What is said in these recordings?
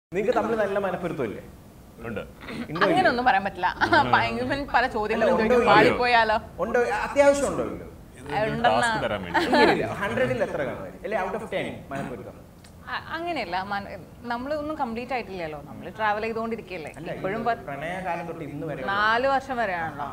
നിങ്ങൾക്ക് തമ്മിൽ നല്ല മനപ്പൊരുത്തമില്ലേ? അങ്ങനെയൊന്നും പറയാൻ പറ്റില്ല. പല ചോദ്യങ്ങളും പാളിപ്പോയാലോ? ഉണ്ടോ? അത്യാവശ്യം ഉണ്ടോ? 100-ൽ എത്ര കാണും? ഔട്ട് ഓഫ് 10 മനപ്പൊരുത്തം? അങ്ങനെയല്ല, നമ്മളൊന്നും കംപ്ലീറ്റ് ആയിട്ടില്ലല്ലോ. നമ്മൾ ട്രാവൽ ചെയ്തുകൊണ്ടിരിക്കുകയല്ലേ. ഇപ്പോഴും പ്രണയകാലം തൊട്ട് ഇന്ന് വരെ 4 വർഷം വരെയാണല്ലോ.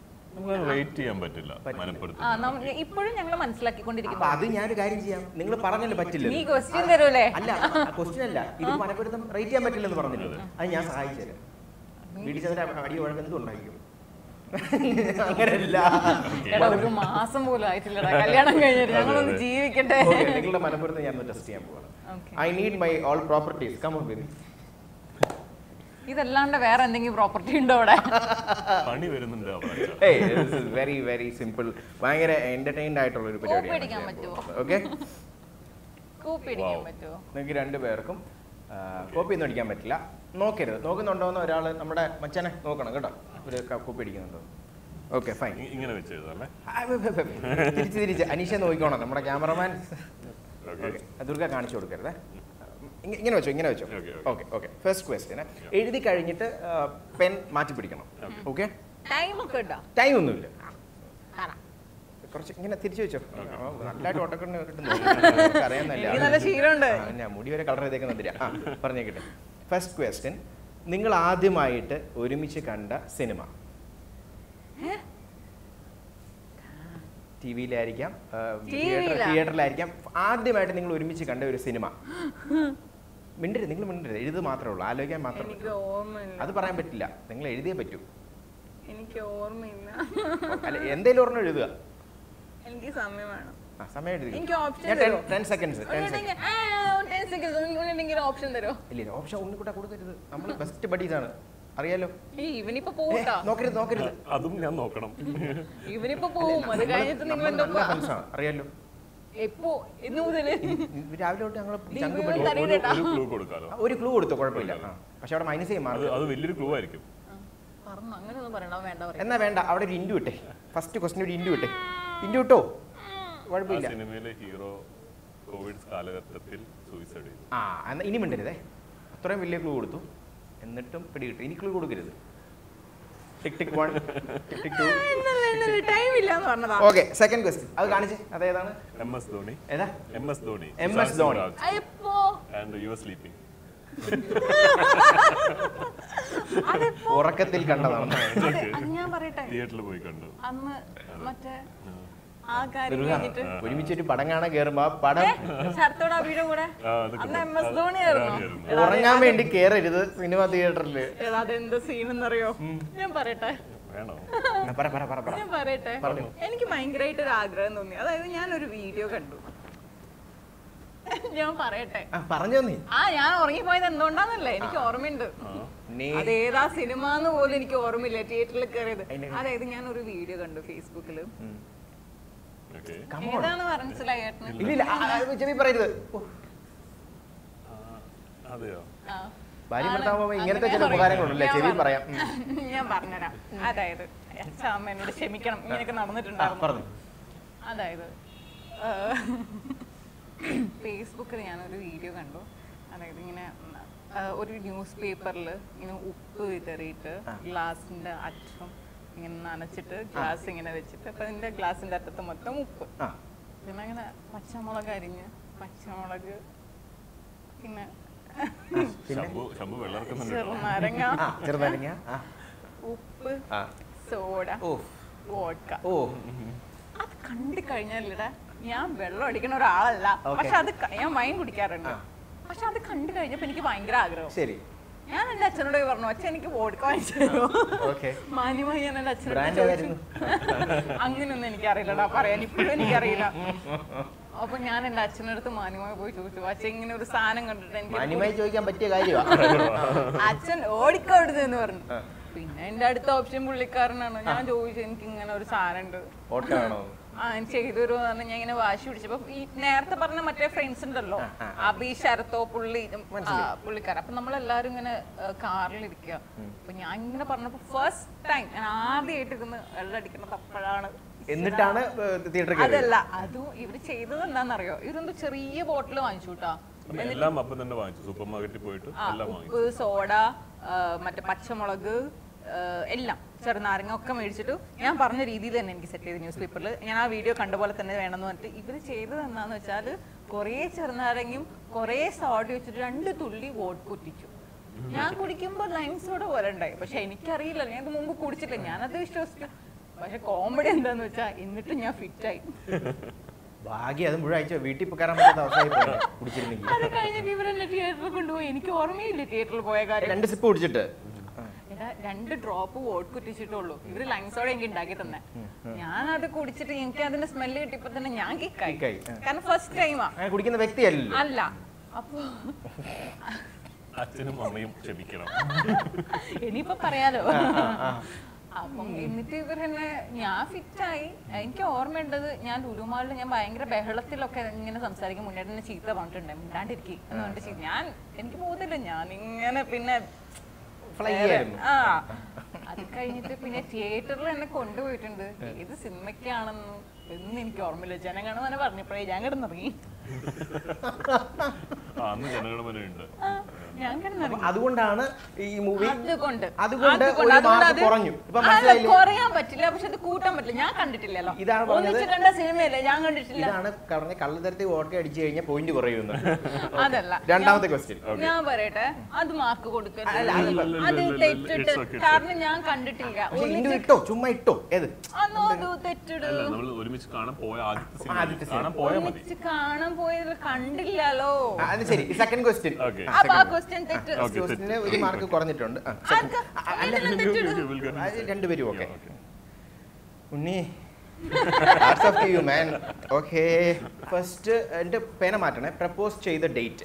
ഇപ്പോഴും ഞങ്ങൾ മനസ്സിലാക്കിക്കൊണ്ടിരിക്കുന്നു. അത് ഞാനൊരു കാര്യം ചെയ്യാം. നിങ്ങൾ പറഞ്ഞല്ലോ പറ്റില്ല. നീ ക്വസ്റ്റ്യൻ തരൂലേ? അല്ല, ക്വസ്റ്റ്യൻ അല്ല, ഇത് മനപ്പൊരുത്തം റേറ്റ് ചെയ്യാൻ പറ്റില്ലെന്ന് പറഞ്ഞില്ലേ? അത് ഞാൻ സഹായിച്ചുതരാം. വീട്ടിൽ ചെന്നിട്ട് അടി വഴക്ക് എന്തുണ്ടായിരിക്കും? അങ്ങനെയല്ല, ഒരു മാസം പോലും ആയിട്ടില്ലടാ കല്യാണം കഴിഞ്ഞിട്ട്. ഞങ്ങളൊന്ന് ജീവിക്കട്ടെ. നിങ്ങളുടെ മനപ്പൊരുത്തം ഞാൻ ടെസ്റ്റ് ചെയ്യാൻ പോവാണ്. I need my all properties. Come on with. ഇതല്ലാണ്ട് വേറെ എന്തെങ്കിലും പ്രോപ്പർട്ടി ഉണ്ടോ അവിടെ? പണി വരുന്നുണ്ട്. Very very simple. ഭയങ്കര എന്റർടൈൻഡ് ആയിട്ടുള്ള ഒരു പരിപാടിയാണ്. ഓക്കെ, കോപ്പി അടിക്കാൻ പറ്റുമോ? നിങ്ങൾക്ക് രണ്ടുപേർക്കും കോപ്പി ഒന്നും അടിക്കാൻ പറ്റില്ല. നോക്കരുത്. നോക്കുന്നുണ്ടോന്ന് ഒരാൾ നമ്മുടെ മച്ചാനെ നോക്കണം കേട്ടോ, ഒരു കോപ്പി അടിക്കുന്നുണ്ടോ. Okay, fine. ഇങ്ങനെ വെച്ചല്ലേ? തിരിച്ച് അനീഷ നോക്കിക്കോണം, നമ്മുടെ ക്യാമറമാൻ. ദുർഗ കാണിച്ചു കൊടുക്കരുത്. ഇങ്ങനെ വെച്ചോ. Okay okay. ഫസ്റ്റ് ക്വസ്റ്റ്യൻ, എഴുതി കഴിഞ്ഞിട്ട് പെൻ മാറ്റി പിടിക്കണം. ഓക്കെ, ടൈം ഒന്നുമില്ല. കുറച്ച് ഇങ്ങനെ തിരിച്ചു വെച്ചോ. നല്ലതായിട്ട് ഓട്ടക്കണ്ണ് അറിയാന്നല്ല, ഞാൻ മുടി വരെ കളർ ചെയ്തേക്കുന്നില്ല. പറഞ്ഞേക്കട്ടെ. ഫസ്റ്റ് ക്വസ്റ്റ്യൻ, നിങ്ങൾ ആദ്യമായിട്ട് ഒരുമിച്ച് കണ്ട സിനിമ? ടിവിയിലായിരിക്കാം, തിയേറ്ററിലായിരിക്കാം. ആദ്യമായിട്ട് നിങ്ങൾ ഒരുമിച്ച് കണ്ട ഒരു സിനിമ. മിണ്ടരുത്, നിങ്ങൾ മിണ്ടരുത്. എഴുത് മാത്രമേ ഉള്ളൂ, ആലോചിക്കാൻ മാത്രമേ. അത് പറയാൻ പറ്റില്ല, നിങ്ങൾ എഴുതിയേ പറ്റൂ. എനിക്ക് ഓർമ്മയില്ല. അല്ല, എന്തേലും ഓർമ്മ എഴുതുക. എനിക്ക് സമയം വേണം. സമയം എഴുതി. 10 സെക്കൻഡ്സ്. ഓപ്ഷൻ തരോ? ഇല്ല, ഓപ്ഷൻ ഒന്നും കൊടുക്കരുത്. നമ്മൾ ബെസ്റ്റ് ബഡീസ് ആണ്, അറിയാലോ. ഇവനിപ്പോ പോകട്ടോ? നോക്കരുത്. അതും ഞാൻ നോക്കണം. ഇവനിപ്പോ പോവും. അത് കഴിഞ്ഞിട്ട് നിങ്ങൾ എന്താ അറിയാലോ. എപ്പോ ഇന്ന് മുതല് രാവിലെ തൊട്ട് ഞങ്ങൾ ഒരു ക്ലൂ കൊടുത്തു, കുഴപ്പമില്ല. പക്ഷെ അവിടെ മൈനസ് ചെയ്യും. അത് വലിയൊരു ക്ലൂ ആയിരിക്കും. അങ്ങനെയൊന്നും പറയണ്ട, വേണ്ട. എന്നാ വേണ്ട, അവിടെ ഒരു ഇൻഡു ഇട്ടേ. ഫസ്റ്റ് ക്വസ്റ്റ്യൻ ഒരു ഇൻഡു ഇട്ടേ. ഇൻഡു ഇട്ടോ, കുഴപ്പമില്ല. സിനിമയിലെ ഹീറോ കോവിഡ് കാലഘട്ടത്തിൽ സൂയിസൈഡ് ചെയ്തു. എന്നാ ഇനി മിണ്ടരുതേ. അത്രയും വലിയ ക്ലൂ കൊടുത്തു, എന്നിട്ടും പിടികിട്ടു. ഇനി ക്ലൂ കൊടുക്കരുത്. ടിക് ടിക് 1, ടിക് ടിക് 2. ടൈം ഇല്ല എന്ന് പറഞ്ഞതാ. Okay, second question. അത് കാണിച്ചേ. അതേതാണ്? MS ധോണി. ഏതാ? MS ധോണി. MS ധോണി. എപ്പോ? And you were sleeping. ഉറക്കത്തിൽ കണ്ടതാണ്. ഞാൻ പറയട്ടെ, തിയേറ്ററിൽ പോയി കണ്ടു. അന്ന് മറ്റേ ആ കാര്യം കഴിഞ്ഞിട്ട് ഒരുമിച്ചൊരു പടം കാണാൻ കയറുമ്പോ ആ പടം ശരത്തോടാബിയുടെ കൂടെ അന്ന് MS ധോണി ആയിരുന്നു. ഉറങ്ങാൻ വേണ്ടി കയറരുത് സിനിമ തിയേറ്ററിൽ. അതെന്ത് സീനെന്നറിയോ? ഞാൻ പറയട്ടെ. ഞാൻ പറയട്ടെ. എനിക്ക് ഭയങ്കരമായിട്ട് ഒരു ആഗ്രഹം തോന്നി. അതായത് ഞാനൊരു വീഡിയോ കണ്ടു. ഞാൻ പറയട്ടെ. പറഞ്ഞോ നീ. ഞാൻ ഉറങ്ങിപ്പോയത് എന്തുകൊണ്ടാന്നല്ലേ എനിക്ക് ഓർമ്മയുണ്ട്. അതേതാ സിനിമ എന്ന് പോലും എനിക്ക് ഓർമ്മയില്ല. തിയേറ്ററിൽ കയറിയത്. അതായത് ഞാൻ ഒരു വീഡിയോ കണ്ടു ഫേസ്ബുക്കില്. ഏതാണ് മനസ്സിലായിട്ട്? ഇങ്ങനത്തെ ചില ഉപകാരങ്ങളുണ്ടല്ലേ, ചെവി പറയാം. ഞാൻ പറഞ്ഞുതരാം. അതായത് അമ്മ എന്നോട് ക്ഷമിക്കണം, ഇങ്ങനെയൊക്കെ നടന്നിട്ടുണ്ടായിരുന്നു. അതായത് ഫേസ്ബുക്കിൽ ഞാനൊരു വീഡിയോ കണ്ടു. അതായത് ഇങ്ങനെ ഒരു ന്യൂസ് പേപ്പറിൽ ഇങ്ങനെ ഉപ്പ് വിതറിയിട്ട് ഗ്ലാസിന്റെ അറ്റം ഇങ്ങനെ നനച്ചിട്ട് ഗ്ലാസ് ഇങ്ങനെ വെച്ചിട്ട് അപ്പൊ അതിന്റെ ഗ്ലാസിന്റെ അറ്റത്ത് മൊത്തം ഉപ്പ്. പിന്നെ അങ്ങനെ പച്ചമുളക് അരിഞ്ഞ്, പച്ചമുളക്, പിന്നെ ചെറുനാരങ്ങ, ഉപ്പ്, സോഡ, വോഡ്ക. അത് കണ്ടു കഴിഞ്ഞാലിടാ, ഞാൻ വെള്ളം അടിക്കുന്ന ഒരാളല്ല. പക്ഷെ അത് ഞാൻ വൈൻ കുടിക്കാറുണ്ട്. പക്ഷെ അത് കണ്ടു കഴിഞ്ഞപ്പോ എനിക്ക് ഭയങ്കര ആഗ്രഹം. ഞാൻ എന്റെ അച്ഛനോട് പറഞ്ഞു, അച്ഛൻ എനിക്ക് വോഡ്ക വാങ്ങിച്ചു തരുമോ? മാന്യമായി ഞാൻ എന്റെ അച്ഛനോട് അങ്ങനെയൊന്നും എനിക്കറിയില്ലടാ പറയാൻ, ഇപ്പോഴും എനിക്കറിയില്ല. അപ്പൊ ഞാൻ എന്റെ അച്ഛനടുത്ത് മാന്യമായി പോയി ചോദിച്ചു, അച്ഛൻ ഇങ്ങനെ ഒരു സാധനം കണ്ടിട്ട് എനിക്ക് ചോദിക്കാൻ പറ്റിയ കാര്യമാണ്. അച്ഛൻ ഓടിക്കോടുന്നു എന്ന് പറഞ്ഞു. പിന്നെ എന്റെ അടുത്ത ഓപ്ഷൻ പുള്ളിക്കാരനാണ്. ഞാൻ ചോദിച്ചു, എനിക്ക് ഇങ്ങനെ ഒരു സാധനം ഉണ്ട്, ചെയ്തു തരുമോ എന്ന് പറഞ്ഞാൽ ഞാൻ ഇങ്ങനെ വാശി പിടിച്ചപ്പോ ഈ നേരത്തെ പറഞ്ഞ മറ്റേ ഫ്രണ്ട്സ് ഉണ്ടല്ലോ, അബി, ശരത്തോ, പുള്ളിക്കാരൻ. അപ്പൊ നമ്മളെല്ലാരും ഇങ്ങനെ കാറിലിരിക്കുക. അപ്പൊ ഞാൻ ഇങ്ങനെ പറഞ്ഞപ്പോ ഫസ്റ്റ് ടൈം ഞാൻ ആദ്യമായിട്ട് ഇരുന്ന് വെള്ളം അടിക്കുന്നത് അപ്പോഴാണ്. എന്നിട്ടാണ് അതല്ല, അതും ഇവര് ചെയ്തത് എന്താണെന്നറിയോ? ഇവരെന്തോ ചെറിയ ബോട്ടിൽ വാങ്ങിച്ചു കേട്ടാ. എല്ലാം അപ്പം തന്നെ വാങ്ങിച്ചു, സൂപ്പർ മാർക്കറ്റിൽ പോയിട്ട് എല്ലാം വാങ്ങിച്ചു. ഉപ്പ്, സോഡ, മറ്റേ പച്ചമുളക്, എല്ലാം ചെറുനാരങ്ങ ഒക്കെ മേടിച്ചിട്ട് ഞാൻ പറഞ്ഞ രീതിയിൽ തന്നെ എനിക്ക് സെറ്റ് ചെയ്ത് ന്യൂസ് പേപ്പറിൽ ഞാൻ ആ വീഡിയോ കണ്ട പോലെ തന്നെ വേണമെന്ന് പറഞ്ഞിട്ട് ഇവര് ചെയ്തത് എന്താന്ന് വെച്ചാൽ കുറേ ചെറുനാരങ്ങയും കുറേ സോഡ വെച്ചിട്ട് 2 തുള്ളി വോട്ട് കുറ്റിച്ചു. ഞാൻ കുടിക്കുമ്പോൾ ലൈം സോഡ പോലെ ഉണ്ടായി, പക്ഷെ എനിക്കറിയില്ല, ഞാൻ ഇത് മുമ്പ് കുടിച്ചില്ല, ഞാനത് വിശ്വസിച്ചു. പക്ഷെ കോമഡി എന്താന്ന് വെച്ചാൽ എന്നിട്ട് ഞാൻ ഫിറ്റായി. ഭാഗ്യം അത് മുഴുവൻ അയച്ചോ, വീട്ടിൽ കയറാൻ പറ്റാത്ത അവസ്ഥയായി കുടിച്ചിരുന്നെങ്കിൽ. അത് കഴിഞ്ഞിട്ട് ഇവരെന്നെ തിയേറ്ററിൽ കൊണ്ടുപോയി. എനിക്ക് ഓർമ്മയില്ല തിയേറ്ററിൽ പോയ കാര്യം. 2 സിപ്പ് കുടിച്ചിട്ട് 2 ഡ്രോപ്പ് വോട്ട് കുറ്റിച്ചിട്ടുള്ളൂ. ഇവര് ലൈം സോഡ എനിക്ക് ഉണ്ടാക്കി തന്നെ. ഞാനത് കുടിച്ചിട്ട് എനിക്ക് അതിന്റെ സ്മെല്ല് കിട്ടിയപ്പോ തന്നെ ഞാൻ കിക്കായി. കാരണം ഫസ്റ്റ് ടൈമാ കുടിക്കുന്ന വ്യക്തിയല്ലോ. അല്ല, അപ്പൊ അച്ഛനും അമ്മയും ക്ഷമിക്കണം. ഇനിയിപ്പോ പറയാലോ. അപ്പം എന്നിട്ട് ഇവരെന്നെ ഞാൻ ഫിറ്റായി. എനിക്ക് ഓർമ്മയുണ്ടത് ഞാൻ ലുലുമാളിൽ ഞാൻ ഭയങ്കര ബഹളത്തിലൊക്കെ ഇങ്ങനെ സംസാരിക്കും മുന്നേ തന്നെ ചീത്ത പറഞ്ഞിട്ടുണ്ട്, മിണ്ടാണ്ടിരിക്കും എന്ന് പറഞ്ഞിട്ട് ഞാൻ എനിക്ക് പോകുന്നില്ല, ഞാൻ ഇങ്ങനെ പിന്നെ അത് കഴിഞ്ഞിട്ട് പിന്നെ തിയേറ്ററിൽ എന്നെ കൊണ്ടുപോയിട്ടുണ്ട്. ഏത് സിനിമയ്ക്കാണെന്ന് എന്ന് എനിക്ക് ഓർമ്മയില്ല. ജനഗണമന തന്നെ പറഞ്ഞപ്പോഴേ ഞാൻ കിടന്നിറങ്ങി. അതുകൊണ്ടാണ് ഈ മൂവി കുറയാൻ പറ്റില്ല, പക്ഷെ അത് കൂട്ടാൻ പറ്റില്ല. ഞാൻ കണ്ടിട്ടില്ലല്ലോ, കണ്ട സിനിമയല്ലേ, ഞാൻ കണ്ടിട്ടില്ല. ഇതാണ് പറഞ്ഞ കള്ളത്തരത്തിൽ വോട്ട് അടിച്ചു കഴിഞ്ഞാൽ പോയിന്റ് കുറയുന്നു. അതല്ല, രണ്ടാമത്തെ ക്വസ്റ്റ്യൻ ഞാൻ പറയട്ടെ, അത് മാർക്ക് കൊടുക്കരുത്, അത് തെറ്റിട്ട്. കാരണം ഞാൻ കണ്ടിട്ടില്ല. ഇട്ടോ ചുമ്മാ ഇട്ടോ ഏത് തെറ്റിട്ട് ഒരുമിച്ച് കാണാൻ പോയ കാണാൻ പോയതിൽ കണ്ടില്ലല്ലോ. അത് ശരി. സെക്കൻഡ് ക്വസ്റ്റ്യൻ ഒരു മാർക്ക് കുറഞ്ഞിട്ടുണ്ട്. രണ്ടുപേരും ഓക്കെ. ഉണ്ണി ഓക്കെ. ഫസ്റ്റ് എന്റെ പേന മാറ്റണേ. പ്രപ്പോസ് ചെയ്ത ഡേറ്റ്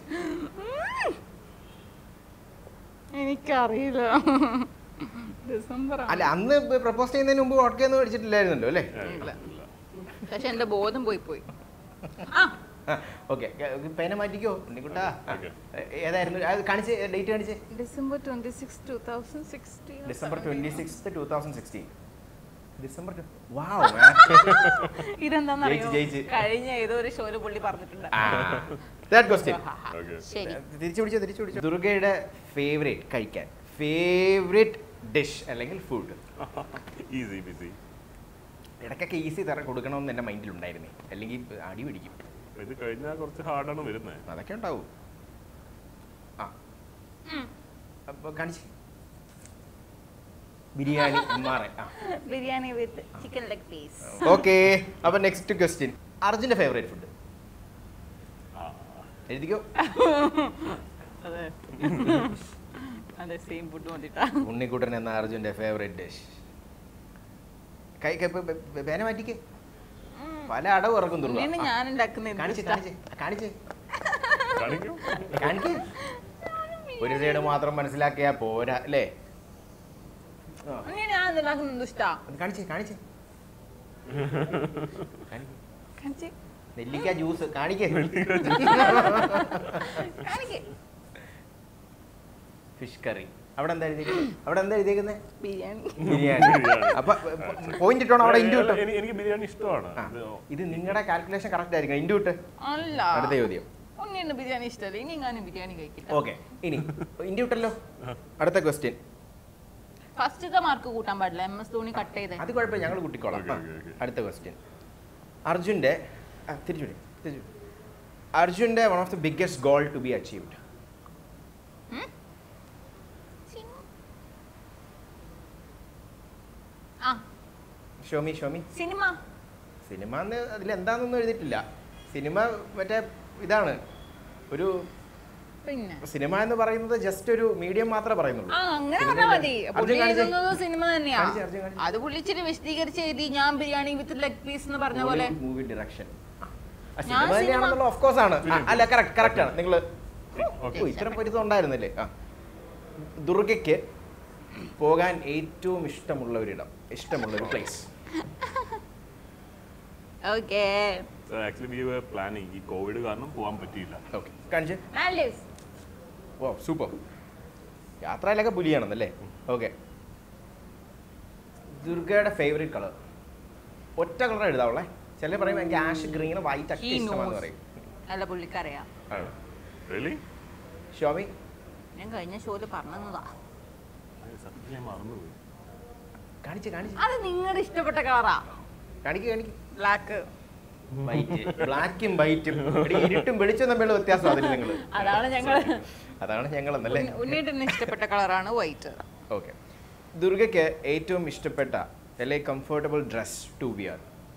എനിക്കറിയില്ല. ഡിസംബർ. അല്ല, അന്ന് പ്രപ്പോസ് ചെയ്യുന്നതിന് മുമ്പ് ഓക്കെ ഒന്നും അടിച്ചിട്ടില്ലായിരുന്നല്ലോ അല്ലേ? പക്ഷെ എന്റെ ബോധം പോയി. ഓക്കെ, പേന മാറ്റിക്കോ ഉണ്ണിക്കുട്ടാ. ഏതായിരുന്നു കാണിച്ച് ഡേറ്റ്? കാണിച്ച് ഡിസംബർ 26, 2016. ഡിസംബർ 26, 2016. ഡിസംബർ. ഇതെന്താന്നറിയോ, കഴിഞ്ഞ ഏതോ ഒരു ഷോയില് പുള്ളി പറഞ്ഞിട്ടുണ്ട്. തിരിച്ചു പിടിച്ചോ. ദുർഗയുടെ ഫേവറേറ്റ് കഴിക്കാൻ ഫേവറേറ്റ് ഡിഷ് അല്ലെങ്കിൽ ഫുഡ്? ഇടയ്ക്കൊക്കെ ഈസി തരം കൊടുക്കണമെന്ന് എന്റെ മൈൻഡിലുണ്ടായിരുന്നേ, അല്ലെങ്കിൽ അടി പിടിക്കും. ഇത് കഴിഞ്ഞാൽ കുറച്ച് ഹാർഡാണ് വരുന്നത്. അതൊക്കെ ഉണ്ടാവും. കാണിച്ച്. Biryani. Biryani with chicken leg piece. Okay, അപ്പൊ നെക്സ്റ്റ് ക്വസ്റ്റ്യൻ. അർജുന്റെ ഫേവറേറ്റ് ഫുഡ് എഴുതിക്കോ. അതെ, സെയിം ഫുഡ് മതിട്ടാ. ഉണ്ണിക്കുട്ടൻ എന്ന അർജുന്റെ ഫേവറേറ്റ് ഡിഷ്. പേന മാറ്റിക്ക്. പല അടവ് ഇറക്കും. ഞാൻ ഒരു സൈഡ് മാത്രം മനസ്സിലാക്കിയാ പോരാ അല്ലേ? നെല്ലിക്ക ജ്യൂസ് കാണിക്കേ. Fish curry. അവിടെ എന്താ എഴുതിയിരിക്കുന്നത്? ബിരിയാണി. അപ്പൊ പോയിന്റ് ഇട്ടോ അവിടെ? ഇൻഡു ഇട്ടോ? എനിക്ക് ബിരിയാണി ഇഷ്ടമാണ്. ഇത് നിങ്ങളുടെ കാൽക്കുലേഷൻ കറക്റ്റ് ആയിരിക്കും. ഇൻഡു ഇട്ട്. അടുത്ത ചോദ്യം. ബിരിയാണി ഇഷ്ടമല്ല, ഇനി ഞാൻ ബിരിയാണി കഴിക്കില്ല. ഓക്കെ, ഇനി ഇൻഡു ഇട്ടല്ലോ. അടുത്ത ക്വസ്റ്റ്യൻ. ഫസ്റ്റത്തെ മാർക്ക് കൂട്ടാൻ പാടില്ല. MS ധോണി കട്ട് ചെയ്തേ. അത് കുഴപ്പമില്ല, ഞങ്ങൾ കൂട്ടിക്കോളാം. അടുത്ത ക്വസ്റ്റ്യൻ. അർജുന്റെ അർജുന്റെ one of the biggest goal to be achieved? Show me. സിനിമ അതിൽ എന്താണെന്നൊന്നും എഴുതിയിട്ടില്ല. സിനിമ മറ്റേ ഇതാണ്, ഒരു സിനിമ എന്ന് പറയുന്നത് ജസ്റ്റ് ഒരു മീഡിയം മാത്രമേ പറയുന്നുള്ളൂ. സിനിമ തന്നെയാ. അത് പുള്ളിച്ചിട്ട് വിശദീകരിച്ച് എഴുതി. ഞാൻ ബിരിയാണി വിത്ത് ലെഗ് പീസ് എന്ന് പറഞ്ഞ പോലെ. മൂവി ഡയറക്ഷൻ സിനിമ തന്നെയാണെന്നുള്ള ഓഫ് കോഴ്സ് ആണ്. അല്ല, കറക്റ്റ് ആണ്. നിങ്ങൾ ഇത്തരം പരിധം ഉണ്ടായിരുന്നില്ലേ? ദുർഗയ്ക്ക് പോകാൻ ഏറ്റവും ഇഷ്ടമുള്ള ഒരിടം, ഇഷ്ടമുള്ള ഒരു place? Actually we were planning. ഈ കോവിഡ് കാരണം പോകാൻ പറ്റിയില്ല. ഓക്കെ, കാണിച്ച്. Oh super. യാത്രയിലൊക്കെ പുലിയാണെന്നല്ലേ? ഓക്കെ. ദുർഗയുടെ ഫേവറേറ്റ് കളർ? ഒറ്റ കളർ എഴുതാവുള്ളേ. ചില പറയും എനിക്ക് ആഷ് ഗ്രീൻ വൈറ്റ് ഒക്കെ ഇഷ്ടമാണെന്ന് പറയും. അല്ല, പുള്ളിക്കറിയാം. Really? ഷോമി ഞാൻ കഴിഞ്ഞ ഷോയിൽ പറഞ്ഞതാ. സത്യം ഞാൻ മറന്നുപോയി. കാണിച്ച് അത് നിങ്ങളുടെ ഇഷ്ടപ്പെട്ട കളറാ. കാണിക്ക് ബ്ലാക്ക്. വൈറ്റ്, ബ്ലാക്കും വൈറ്റും ഇരുട്ടും വെളിച്ചം തമ്മിലുള്ള വ്യത്യാസം അതിൽ നിങ്ങൾ. അതാണ് ഞങ്ങൾ എന്നല്ലേ. ഉണ്ണിയേട്ടന് ഇഷ്ടപ്പെട്ട കളറാണ് വൈറ്റ്. ഓക്കെ. ദുർഗയ്ക്ക് ഏറ്റവും ഇഷ്ടപ്പെട്ട അല്ലെങ്കിൽ കംഫർട്ടബിൾ ഡ്രസ് ടു വിയർ?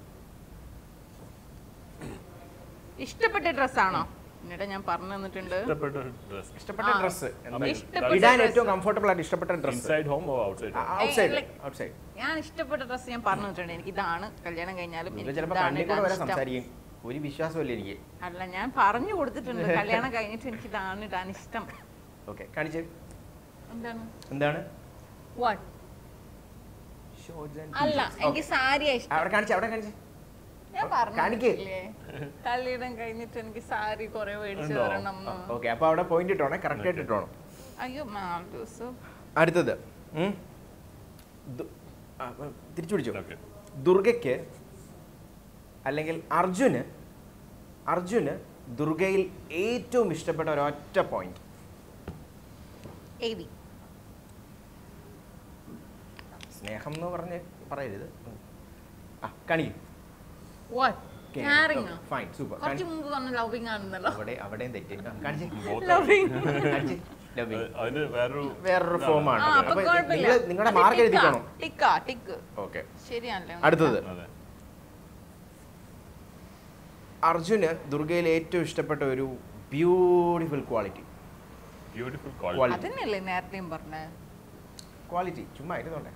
ഇഷ്ടപ്പെട്ട ഡ്രസ്സാണോ? എന്നിട്ട് ഞാൻ പറഞ്ഞു തന്നിട്ടുണ്ട്. ഇഷ്ടപ്പെട്ട ഡ്രസ് ഇടാൻ ഏറ്റവും കംഫർട്ടബിൾ ആയിട്ട് ഇഷ്ടപ്പെട്ട dress. Inside home or outside? Outside. ഞാൻ ഇഷ്ടപ്പെട്ട ഡ്രസ് ഞാൻ പറഞ്ഞു തന്നിട്ടുണ്ട്. എനിക്ക് ഇതാണ് കല്യാണം കഴിഞ്ഞാലും ചിലപ്പോൾ കണ്ണിക്കൂടെ വരെ സംസാരിക്കും. ഒരു വിശ്വാസമല്ല എനിക്ക്. അല്ല, ഞാൻ പറഞ്ഞു കൊടുത്തിട്ടുണ്ട് കല്യാണം കഴിഞ്ഞിട്ട് എനിക്ക് ഇതാണ് ഇടാൻ ഇഷ്ടം. ഓക്കെ, കാണിച്ചേ. എന്താണ്? What? അല്ല, എനിക്ക് സാരി ഇഷ്ടം. അവിടെ കാണിച്ചേ. ഞാൻ പറഞ്ഞില്ലേ കല്യാണം കഴിഞ്ഞിട്ട് എനിക്ക് സാരി കുറെ മേടിച്ചു തരണം. ഓക്കെ, അപ്പൊ അവിടെ പോയിന്റ് ഇട്ടോണേ, കറക്റ്റ് ആയിട്ട് ഇട്ടോണം. അയ്യോ മാൽദൂസ്. അടുത്തത് തിരിച്ചു പിടിച്ചോ. ദുർഗയ്ക്ക് അല്ലെങ്കിൽ അർജുന് ദുർഗയിൽ ഏറ്റവും ഇഷ്ടപ്പെട്ട ഒരൊറ്റ പോയിന്റ്. സ്നേഹം എന്ന് പറയരുത്. കാണിക്കും. Fine, super. അവിടെയും തെറ്റ്. വേറൊരു ഫോമാണ്. നിങ്ങളുടെ മാർക്ക് എഴുതിക്കോണം. ഓക്കെ, അടുത്തത് അർജുന് ദുർഗയിൽ ഏറ്റവും ഇഷ്ടപ്പെട്ട ഒരു ബ്യൂട്ടിഫുൾ ക്വാളിറ്റി. ക്വാളിറ്റി ചുമ്മാ ഇരുന്നോട്ടെ.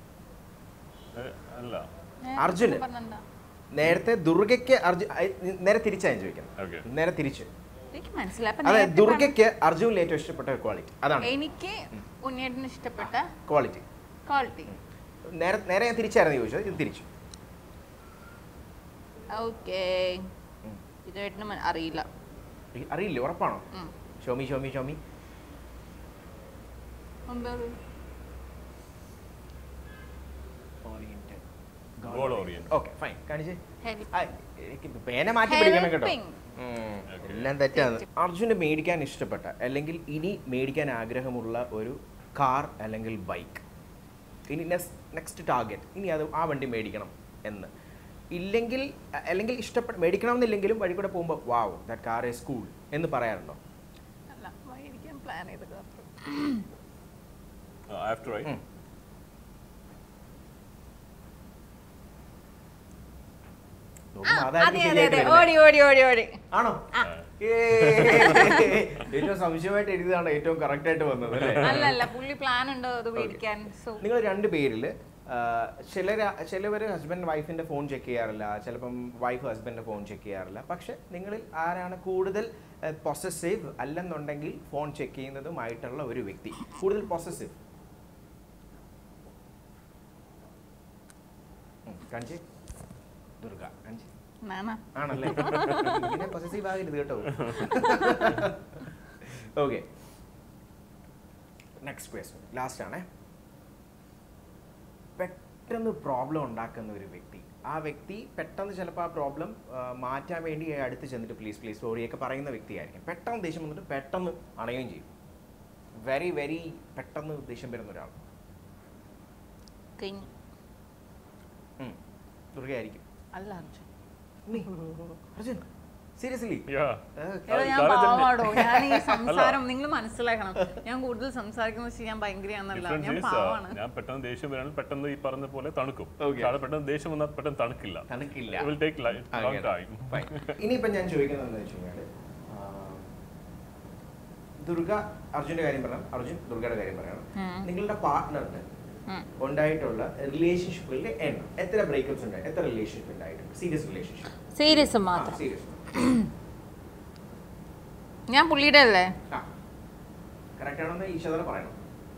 അർജുന് നേരത്തെ ദുർഗയ്ക്ക് നേരെ തിരിച്ചാണ് ചോദിക്കുന്നത്. നേരെ തിരിച്ച്. അതെ, ദുർഗയ്ക്ക് അർജുനിൽ ഏറ്റവും ഇഷ്ടപ്പെട്ട ക്വാളിറ്റി അതാണ്. എനിക്ക് ഉണ്ണിയേട്ടന് ഇഷ്ടപ്പെട്ട ക്വാളിറ്റി. നേരെ ഞാൻ തിരിച്ചായിരുന്നു ചോദിച്ചത്, ഇത് തിരിച്ചു. ഓക്കേ, ഇതുമായിട്ട് അറിയില്ല. അറിയില്ലേ? ഉറപ്പാണോ? Show me okay, fine. കാണിച്ചേ. പേന മാറ്റി പിടിക്കണം കേട്ടോ. എല്ലാം തെറ്റാണ്. അർജുന് മേടിക്കാൻ ഇഷ്ടപ്പെട്ട അല്ലെങ്കിൽ ഇനി മേടിക്കാൻ ആഗ്രഹമുള്ള ഒരു കാർ അല്ലെങ്കിൽ ബൈക്ക്, ഇനി നെക്സ്റ്റ് ടാർഗറ്റ്, ഇനി അത് ആ വണ്ടി മേടിക്കണം എന്ന് ഇല്ലെങ്കിൽ അല്ലെങ്കിൽ മേടിക്കണം എന്നില്ലെങ്കിലും വഴി കൂടെ പോകുമ്പോൾ wow that car is cool എന്ന് പറയാറുണ്ടോ? ആണോ? ഏറ്റവും സംശയമായിട്ട് എഴുതിയതാണ് ഏറ്റവും കറക്റ്റ് ആയിട്ട് വന്നത്. നിങ്ങൾ രണ്ടുപേരില് ചിലവർ ഹസ്ബൻഡ് വൈഫിന്റെ ഫോൺ ചെക്ക് ചെയ്യാറില്ല, ചിലപ്പം വൈഫ് ഹസ്ബൻഡിന്റെ ഫോൺ ചെക്ക് ചെയ്യാറില്ല. പക്ഷെ നിങ്ങളിൽ ആരാണ് കൂടുതൽ പൊസസീവ് അല്ലെന്നുണ്ടെങ്കിൽ ഫോൺ ചെക്ക് ചെയ്യുന്നതുമായിട്ടുള്ള ഒരു വ്യക്തി? കൂടുതൽ പൊസസീവ് കാണിച്ചേ. ദുർഗ കാണിച്ചേ. ആണല്ലേ? ഇങ്ങനെ പൊസസീവ് ആകരുത് കേട്ടോ. ഓക്കെ, നെക്സ്റ്റ് ക്വസ്റ്റ്യൻ, ലാസ്റ്റ് ആണേ. പെട്ടെന്ന് പ്രോബ്ലം ഉണ്ടാക്കുന്ന ഒരു വ്യക്തി, ആ വ്യക്തി പെട്ടെന്ന് ചിലപ്പോൾ ആ പ്രോബ്ലം മാറ്റാൻ വേണ്ടി അടുത്ത് ചെന്നിട്ട് പ്ലീസ് സോറിയൊക്കെ പറയുന്ന വ്യക്തിയായിരിക്കും. പെട്ടെന്ന് ദേഷ്യം വന്നിട്ട് പെട്ടെന്ന് അണയുകയും ചെയ്യും. വെരി പെട്ടെന്ന് ദേഷ്യം വരുന്ന ഒരാൾ ദുർഗയായിരിക്കും. അല്ല, അർജുൻ. സീരിയസ്ലി? നിങ്ങൾ മനസ്സിലാക്കണം, ഞാൻ കൂടുതൽ സംസാരിക്കുന്ന ഞാൻ ഭയങ്കരയാണെന്നല്ല, ഞാൻ പാവാണ്. ഞാൻ പെട്ടെന്ന് ദേഷ്യം വരാൻ പെട്ടെന്ന് ഈ പറഞ്ഞ പോലെ തണുക്കും. പെട്ടെന്ന് ദേഷ്യം വന്നാൽ പെട്ടെന്ന് തണുക്കില്ല. ഇനിയിപ്പോ ഞാൻ ചോദിക്കുന്നത് ദുർഗ അർജുന്റെ കാര്യം പറയാം, അർജുൻ ദുർഗയുടെ കാര്യം പറയണം. നിങ്ങളുടെ പാർട്ട്ണറിന് ഉണ്ടായിട്ടുള്ള റിലേഷൻഷിപ്പിന്റെ എണ്ണം എത്ര ബ്രേക്കപ്സ് ഉണ്ടായി, എത്ര റിലേഷൻഷിപ്പ് ഉണ്ടായിട്ടുണ്ട്? Serious relationship. സീരിയസ് മാത്രം. ഞാൻ പുള്ളിയുടെ അല്ലേ? കറക്റ്റ് ആണെന്ന് ഈശ്വര പറയണം.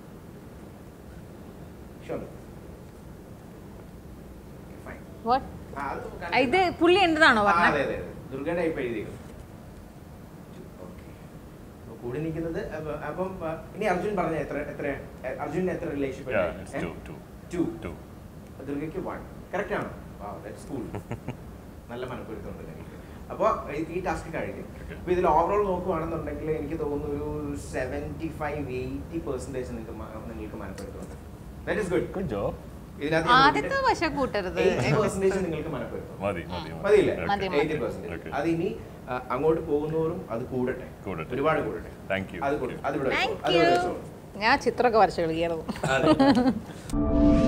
ഇത് പുള്ളി എന്റേതാണോ പറഞ്ഞത്? അതെ ദുർഗയുടെ ഇപ്പൊ എഴുതിയത് കൂടി നിൽക്കുന്നത്. അപ്പം ഇനി അർജുൻ പറഞ്ഞ അർജുന് എത്ര റിലേഷൻഷിപ്പ്? ദുർഗയ്ക്ക് 1. കറക്റ്റ് ആണോ? നല്ല മനപ്പൊരുത്തമുണ്ട്. അപ്പോൾ ഈ ടാസ്ക് കഴിഞ്ഞു. അപ്പോൾ ഇതിൽ ഓവറോൾ നോക്കുവാണെന്നുണ്ടെങ്കിൽ എനിക്ക് തോന്നുന്നു ഒരു 75-80% നിങ്ങൾക്ക് മനപ്പെടുത്തുന്നുണ്ട്. That is good. Good job. ആദ്യത്തെ വശം കൂട്ടരുത്. 80% നിങ്ങൾക്ക് മനപ്പെടുത്തും. മതിയില്ലേ? 80%. അത് ഇനി അങ്ങോട്ട് പോകുന്നവരും അത് കൂടട്ടെ, ഒരുപാട് കൂടട്ടെ. Thank you. അത് കൂടട്ടെ. ഞാൻ ചിത്രമൊക്കെ വരച്ചു കളിക്കണം.